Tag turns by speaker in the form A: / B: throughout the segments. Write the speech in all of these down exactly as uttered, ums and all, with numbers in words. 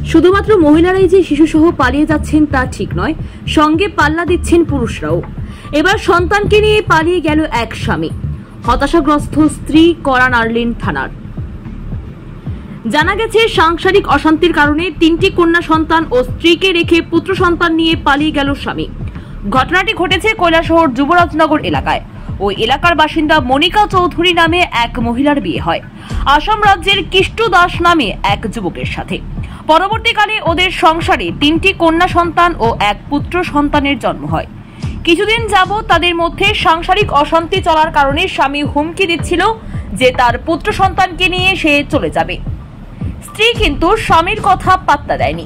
A: শুধুমাত্র মহিলারাই যে শিশুসহ পালিয়ে যাচ্ছেন তা ঠিক নয়, সঙ্গে পাল্লা দিচ্ছেন পুরুষরাও। এবার সন্তানকে নিয়ে পালিয়ে গেল এক স্বামী। হতাশাগ্রস্ত স্ত্রী কড়া নাড়লেন থানার। জানা গেছে, সাংসারিক অশান্তির কারণে তিনটি কন্যা সন্তান ও স্ত্রীকে রেখে পুত্র সন্তান নিয়ে পালিয়ে গেল স্বামী। ঘটনাটি ঘটেছে কৈলাসহর যুবরাজনগর এলাকায়। ওই এলাকার বাসিন্দা মনিকা চৌধুরী নামে এক মহিলার বিয়ে হয় আসাম রাজ্যের কিষ্টু দাস নামে এক যুবকের সাথে। পরবর্তীকালে ওদের সংসারে তিনটি কন্যা সন্তান ও এক পুত্র সন্তানের জন্ম হয়। কিছুদিন যাবৎ তাদের মধ্যে সাংসারিক অশান্তি চলার কারণে স্বামী হুমকি দিচ্ছিল যে তার পুত্র সন্তানকে নিয়ে সে চলে যাবে। স্ত্রী কিন্তু স্বামীর কথা পাত্তা দেয়নি।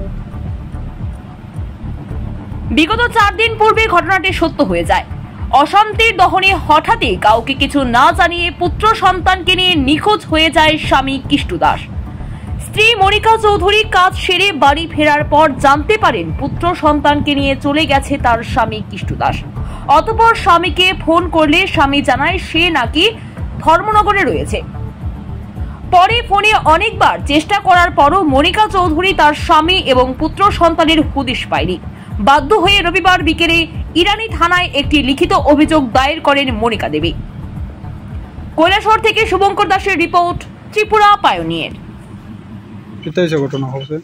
A: বিগত চার দিন পূর্বে ঘটনাটি সত্য হয়ে যায়। অশান্তির দহনে হঠাৎই কাউকে কিছু না জানিয়ে পুত্র সন্তানকে নিয়ে নিখোঁজ হয়ে যায় স্বামী কিষ্টু দাস। স্ত্রী মনিকা চৌধুরী কাজ সেরে বাড়ি ফেরার পর জানতে পারেন পুত্র সন্তানকে নিয়ে চলে গেছে তার স্বামী কিষ্টু দাস। অতঃপর স্বামীকে ফোন করলে স্বামী জানায় সে নাকি ধর্মনগরে রয়েছে। পরে ফোনে অনেকবার চেষ্টা করার পরও মনিকা চৌধুরী তার স্বামী এবং পুত্র সন্তানের হুদিশ পায়নি। বাধ্য হয়ে রবিবার বিকেলে ইরানি থানায় একটি লিখিত অভিযোগ দায়ের করেন মনিকা দেবী। কৈলাসহর থেকে শুভঙ্কর দাসের রিপোর্ট, ত্রিপুরা পায়োনিয়ার।
B: ঘটনা হচ্ছে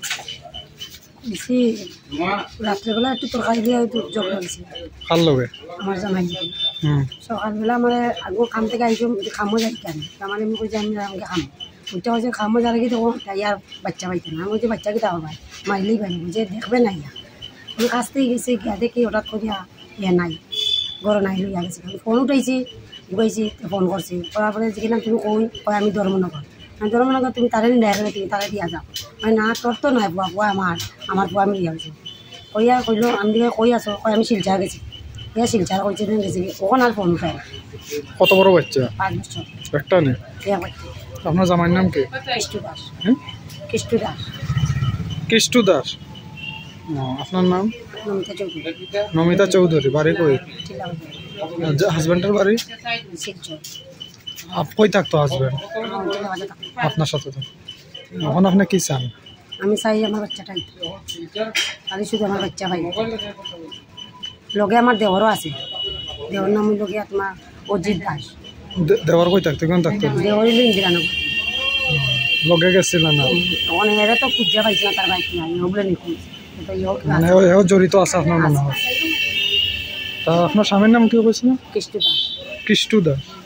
C: রাত্রেবেলা একটু তরকারি দিয়ে হয়তো ঝগড়া হয়েছে
B: কার লগে
C: আমার জামাই। সকালবেলা মানে আগো খাম থেকে আইসো খামো যাই কেন তার মানে আমি কইছি আমি আমাকে খাম ওইটা হচ্ছে খামো যারা কি তখন ইয়ার বাচ্চা পাইতে না। আমি বলছি বাচ্চা কি তাও ভাই মাইলেই পাইনি যে দেখবে না ইয়া আমি কাছ থেকে গেছি গিয়া দেখি হঠাৎ করিয়া ইয়া নাই ঘর নাই লইয়া গেছি। আমি ফোন উঠাইছি ঢুকাইছি ফোন করছি করার পরে যে না তুমি কই কয় আমি ধর্মনগর। আমি ধর্মনগর তুমি তারে নিয়ে গেলে তুমি তারে দিয়া যাও। আমি না তোর তো নয় বুয়া বুয়া আমার আমার বুয়া আমি দিয়া গেছি কইয়া কইলো আমি দিকে কই আছো কয় আমি শিলচা গেছি। ইয়া শিলচার কইছে দিন গেছি ওখান আর ফোন উঠাই।
B: কত বড় বাচ্চা?
C: পাঁচ বছর
B: একটা নেই। আপনার জামাইয়ের নাম কি?
C: কিষ্টু দাস। কিষ্টু দাস।
B: কিষ্টু দাস। আপনার নাম?
C: নমিতা চৌধুরী।
B: নমিতা চৌধুরী। বাড়ি কই? হাজবেন্ডের বাড়ি
C: শিলচর।
B: কই থাকতো হাজবেন্ড? আপনার সাথে তো এখন আপনি কি চান?
C: আমি চাই আমার বাচ্চাটাই খালি শুধু আমার বাচ্চা ভাই লগে আমার দেওয়ারও আছে। দেওয়ার নাম লগে তোমার অজিত দাস।
B: দেওয়ার কই থাকতো? কেন থাকতো?
C: দেওয়ার হইল ইন্দিরানগর।
B: লগে গেছিল না?
C: তখন এরা তো খুঁজা পাইছে না তার বাইক নাই ওগুলো নিখোঁজ
B: মানে এও জড়িত আছে আপনার মনে হয়। তা আপনার স্বামীর নাম কি বলছিল?
C: কিষ্টু দাস।
B: কিষ্টু দাস।